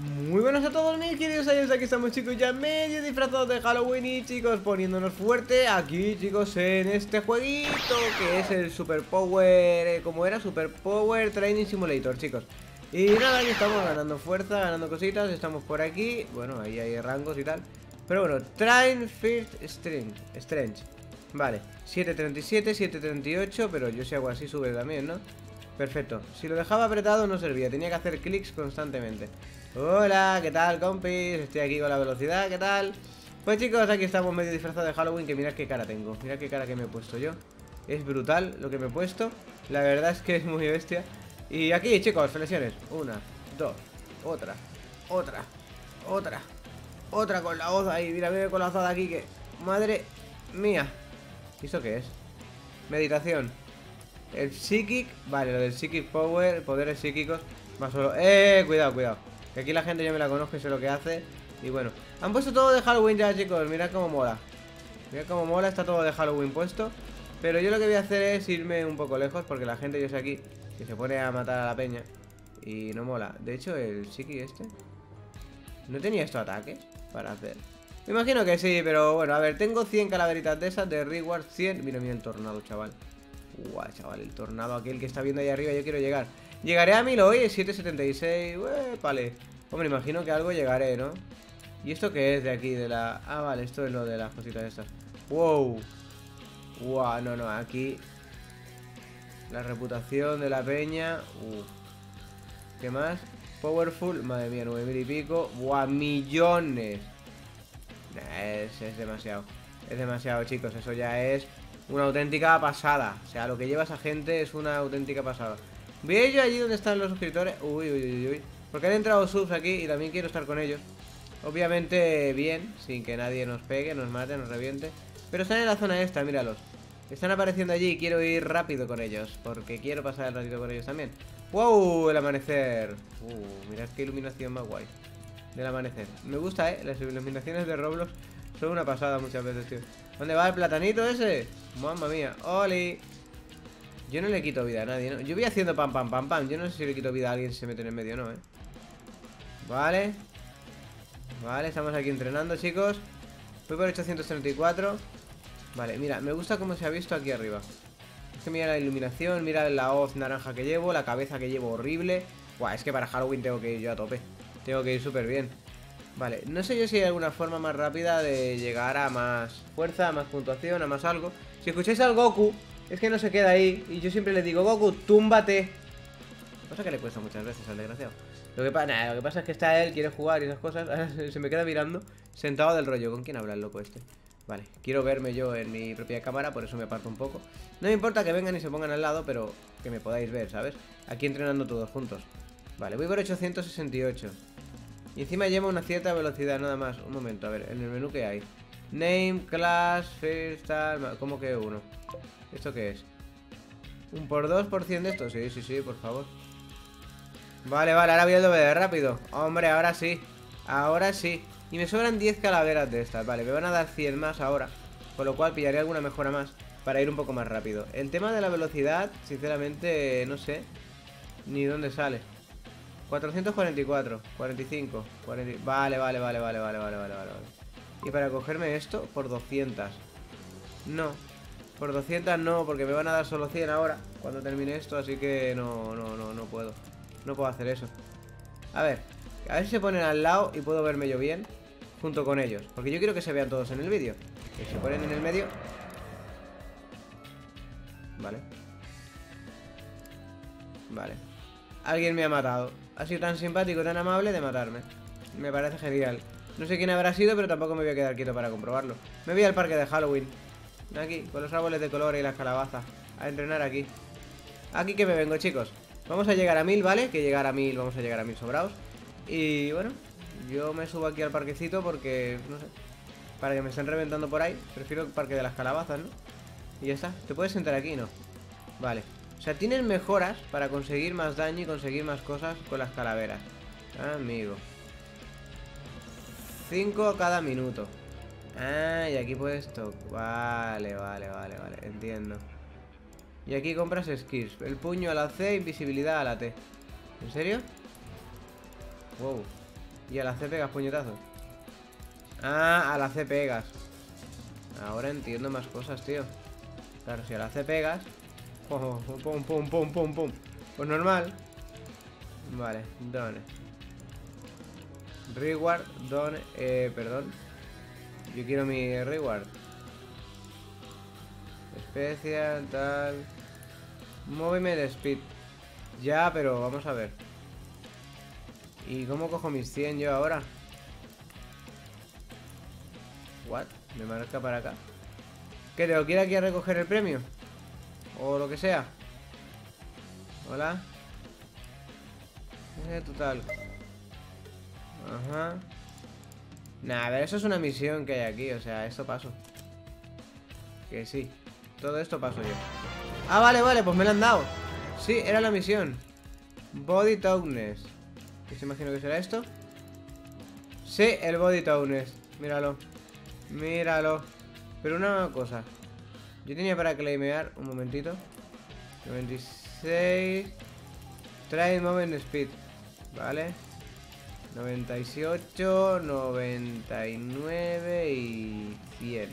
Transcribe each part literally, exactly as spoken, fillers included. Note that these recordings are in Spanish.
Muy buenos a todos mis queridos años, aquí estamos chicos ya medio disfrazados de Halloween y chicos poniéndonos fuerte aquí chicos en este jueguito que es el Super Power, eh, como era? Super Power Training Simulator chicos. Y nada, aquí estamos ganando fuerza, ganando cositas, estamos por aquí, bueno ahí hay rangos y tal. Pero bueno, Train First Strength, Strength, vale, siete treinta y siete, siete treinta y ocho, pero yo si hago así sube también, ¿no? Perfecto, si lo dejaba apretado no servía, tenía que hacer clics constantemente. Hola, ¿qué tal compis? Estoy aquí con la velocidad, ¿qué tal? Pues chicos, aquí estamos medio disfrazados de Halloween, que mirad qué cara tengo, mirad qué cara que me he puesto yo. Es brutal lo que me he puesto, la verdad es que es muy bestia. Y aquí chicos, flexiones, una, dos, otra, otra, otra, otra con la hoz ahí, mira, mira con la hoz de aquí que... Madre mía. ¿Y esto qué es? Meditación. El Psychic, vale, lo del Psychic Power, poderes psíquicos. Más solo, eh, cuidado, cuidado. Que aquí la gente yo me la conozco y sé lo que hace. Y bueno, han puesto todo de Halloween ya chicos, mirad cómo mola. Mirad cómo mola, está todo de Halloween puesto. Pero yo lo que voy a hacer es irme un poco lejos, porque la gente yo sé aquí que se pone a matar a la peña y no mola. De hecho el Psychic este ¿no tenía estos ataques para hacer? Me imagino que sí, pero bueno, a ver, tengo cien calaveritas de esas, de reward cien. Mira, mira el tornado, chaval. Guau, chaval, el tornado aquel que está viendo ahí arriba, yo quiero llegar. Llegaré a mil hoy, siete setenta y seis, vale. Hombre, imagino que algo llegaré, ¿no? ¿Y esto qué es de aquí? De la... Ah, vale, esto es lo de las cositas estas. Wow. Wow, no, no, aquí la reputación de la peña. Uf. ¿Qué más? Powerful, madre mía, nueve mil y pico. Wow, millones. Nah, es, es demasiado. Es demasiado, chicos, eso ya es una auténtica pasada. O sea, lo que lleva esa gente es una auténtica pasada. Voy a ir yo allí donde están los suscriptores. Uy, uy, uy, uy. Porque han entrado subs aquí y también quiero estar con ellos. Obviamente bien, sin que nadie nos pegue, nos mate, nos reviente. Pero están en la zona esta, míralos. Están apareciendo allí y quiero ir rápido con ellos, porque quiero pasar el ratito con ellos también. ¡Wow! El amanecer. Uh, mirad qué iluminación más guay del amanecer. Me gusta, ¿eh? Las iluminaciones de Roblox son una pasada muchas veces, tío. ¿Dónde va el platanito ese? Mamma mía. ¡Oli! Yo no le quito vida a nadie, ¿no? Yo voy haciendo pam, pam, pam, pam. Yo no sé si le quito vida a alguien si se mete en el medio o no, ¿eh? Vale. Vale, estamos aquí entrenando, chicos. Voy por ochocientos treinta y cuatro. Vale, mira, me gusta cómo se ha visto aquí arriba. Es que mira la iluminación, mira la hoz naranja que llevo, la cabeza que llevo horrible. Buah, es que para Halloween tengo que ir yo a tope. Tengo que ir súper bien. Vale, no sé yo si hay alguna forma más rápida de llegar a más fuerza, a más puntuación, a más algo. Si escucháis al Goku, es que no se queda ahí. Y yo siempre le digo, Goku, túmbate. Cosa que le cuesta muchas veces al desgraciado. Lo que, pa nah, lo que pasa es que está él, quiere jugar y esas cosas. Se me queda mirando, sentado del rollo. ¿Con quién habla el loco este? Vale, quiero verme yo en mi propia cámara, por eso me aparto un poco. No me importa que vengan y se pongan al lado, pero que me podáis ver, ¿sabes? Aquí entrenando todos juntos. Vale, voy por ochocientos sesenta y ocho. Y encima lleva una cierta velocidad, nada más. Un momento, a ver, en el menú que hay. Name, class, first, tal... ¿Cómo que uno? ¿Esto qué es? ¿Un por dos por cien de esto? Sí, sí, sí, por favor. Vale, vale, ahora voy el doble de rápido. Hombre, ahora sí. Ahora sí. Y me sobran diez calaveras de estas. Vale, me van a dar cien más ahora. Con lo cual pillaré alguna mejora más para ir un poco más rápido. El tema de la velocidad, sinceramente, no sé ni dónde sale. cuatrocientos cuarenta y cuatro, cuarenta y cinco, cuarenta... Vale, vale, vale, vale, vale, vale, vale, vale. Y para cogerme esto, por doscientos. No. Por doscientos no, porque me van a dar solo cien ahora cuando termine esto, así que no, no, no, no puedo. No puedo hacer eso. A ver, a ver si se ponen al lado y puedo verme yo bien junto con ellos, porque yo quiero que se vean todos en el vídeo. Que se ponen en el medio. Vale. Vale. Alguien me ha matado. Ha sido tan simpático, tan amable de matarme. Me parece genial. No sé quién habrá sido, pero tampoco me voy a quedar quieto para comprobarlo. Me voy al parque de Halloween. Aquí, con los árboles de color y las calabazas. A entrenar aquí. Aquí que me vengo, chicos. Vamos a llegar a mil, ¿vale? Que llegar a mil, vamos a llegar a mil sobrados. Y bueno, yo me subo aquí al parquecito porque, no sé, para que me estén reventando por ahí. Prefiero el parque de las calabazas, ¿no? Y ya está. ¿Te puedes sentar aquí? No. Vale. O sea, tienen mejoras para conseguir más daño y conseguir más cosas con las calaveras. Amigo. cinco cada minuto. Ah, y aquí puedes tocar. Vale, vale, vale, vale. Entiendo. Y aquí compras skills. El puño a la C, invisibilidad a la T. ¿En serio? Wow. Y a la C pegas puñetazos. Ah, a la C pegas. Ahora entiendo más cosas, tío. Claro, si a la C pegas. Pum, pum, pum, pum, pum, pum. Pues normal. Vale, done. Reward, done. Eh, perdón. Yo quiero mi reward. Especial, tal. Movement speed. Ya, pero vamos a ver. ¿Y cómo cojo mis cien yo ahora? What? Me marca para acá. ¿Qué tengo que ir aquí a recoger el premio? O lo que sea. Hola. Eh, total. Ajá. Nah, a ver, eso es una misión que hay aquí. O sea, esto paso. Que sí. Todo esto paso yo. Ah, vale, vale, pues me lo han dado. Sí, era la misión. Body Toughness. ¿Qué se imagino que será esto? Sí, el Body Toughness. Míralo. Míralo. Pero una cosa. Yo tenía para claimear. Un momentito. noventa y seis. Try Movement Speed. Vale. noventa y ocho, noventa y nueve y cien.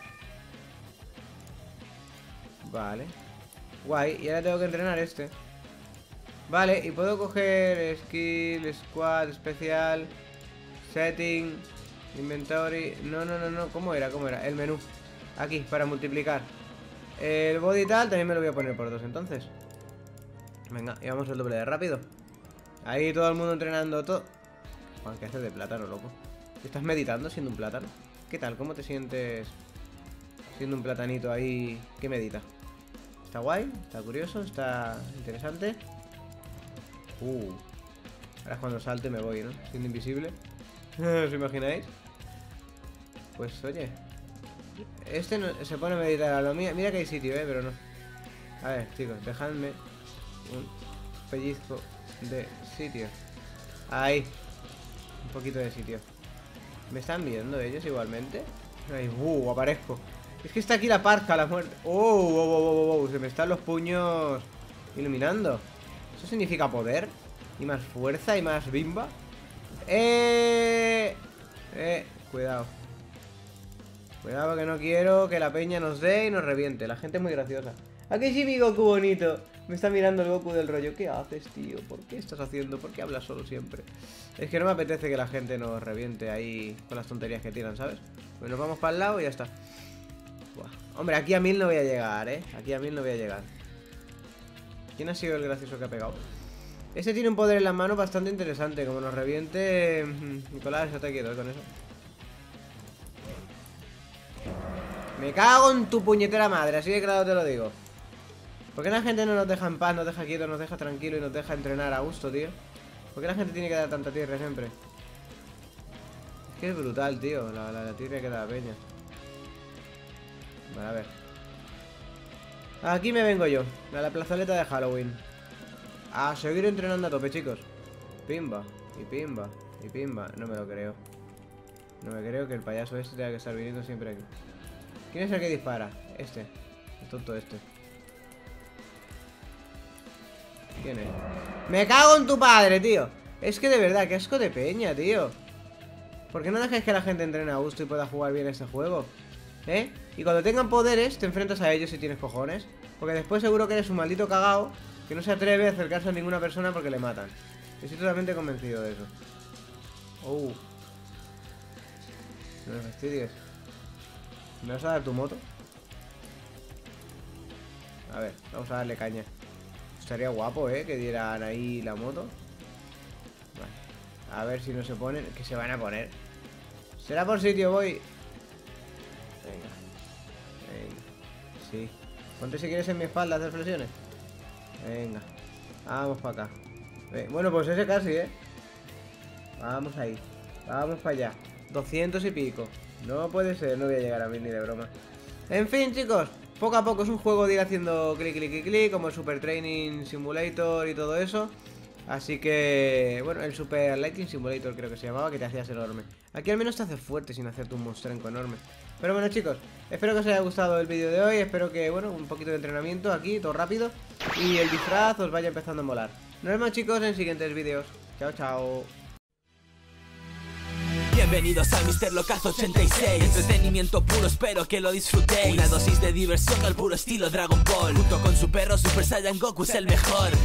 Vale. Guay. Y ahora tengo que entrenar este. Vale. Y puedo coger skill, squad, especial, setting, inventory. No, no, no, no. ¿Cómo era? ¿Cómo era? El menú. Aquí, para multiplicar. El body tal también me lo voy a poner por dos entonces. Venga, y vamos al doble de rápido. Ahí todo el mundo entrenando todo. Juan, ¿qué haces de plátano, loco? ¿Estás meditando siendo un plátano? ¿Qué tal? ¿Cómo te sientes siendo un platanito ahí que medita? ¿Está guay? ¿Está curioso? ¿Está interesante? Uh. Ahora es cuando salte me voy, ¿no? Siendo invisible. ¿Os imagináis? Pues oye. Este no, se pone a meditar a lo mío. Mira que hay sitio, eh, pero no. A ver, chicos, dejadme un pellizco de sitio. Ahí. Un poquito de sitio. ¿Me están viendo ellos igualmente? Ay, uh, aparezco. Es que está aquí la parca, la muerte. Oh, oh, oh, oh, oh, se me están los puños iluminando. ¿Eso significa poder? ¿Y más fuerza y más bimba? Eh... Eh, cuidado. Cuidado que no quiero que la peña nos dé y nos reviente. La gente es muy graciosa. Aquí sí, mi Goku bonito. Me está mirando el Goku del rollo. ¿Qué haces, tío? ¿Por qué estás haciendo? ¿Por qué hablas solo siempre? Es que no me apetece que la gente nos reviente ahí con las tonterías que tiran, ¿sabes? Pues nos vamos para el lado y ya está. Buah. Hombre, aquí a mil no voy a llegar, ¿eh? Aquí a mil no voy a llegar. ¿Quién ha sido el gracioso que ha pegado? Este tiene un poder en las manos bastante interesante. Como nos reviente... Nicolás, estate quieto, ¿eh? Con eso. Me cago en tu puñetera madre, así de claro te lo digo. ¿Por qué la gente no nos deja en paz, nos deja quietos, nos deja tranquilo y nos deja entrenar a gusto, tío? ¿Por qué la gente tiene que dar tanta tierra siempre? Es que es brutal, tío, la, la, la tierra que da la peña. Vale, a ver. Aquí me vengo yo, a la plazoleta de Halloween. A seguir entrenando a tope, chicos. Pimba, y pimba, y pimba. No me lo creo. No me creo que el payaso este tenga que estar viniendo siempre aquí. ¿Quién es el que dispara? Este. El tonto este. ¿Quién es? ¡Me cago en tu padre, tío! Es que de verdad, qué asco de peña, tío. ¿Por qué no dejáis que la gente entrene a gusto y pueda jugar bien este juego? ¿Eh? Y cuando tengan poderes, te enfrentas a ellos si tienes cojones. Porque después seguro que eres un maldito cagao que no se atreve a acercarse a ninguna persona porque le matan. Estoy totalmente convencido de eso. Oh. No me fastidies. ¿Me vas a dar tu moto? A ver, vamos a darle caña. Estaría guapo, ¿eh? Que dieran ahí la moto. Vale. A ver si no se ponen. Que se van a poner. Será por sitio, voy. Venga. Venga. Sí. Ponte si quieres en mi espalda a hacer flexiones. Venga. Vamos para acá. Bueno, pues ese casi, ¿eh? Vamos ahí. Vamos para allá. doscientos y pico. No puede ser, no voy a llegar a mil ni de broma. En fin, chicos, poco a poco es un juego de ir haciendo clic, clic, clic, clic, como el Super Training Simulator y todo eso. Así que, bueno, el Super Lighting Simulator creo que se llamaba, que te hacías enorme. Aquí al menos te hace fuerte sin hacerte un monstrenco enorme. Pero bueno, chicos, espero que os haya gustado el vídeo de hoy. Espero que, bueno, un poquito de entrenamiento aquí, todo rápido. Y el disfraz os vaya empezando a molar. Nos vemos, chicos, en siguientes vídeos. Chao, chao. Bienvenidos al míster Locazo ochenta y seis. Entretenimiento puro, espero que lo disfrutéis. Una dosis de diversión al puro estilo Dragon Ball. Junto con su perro Super Saiyan Goku es el mejor.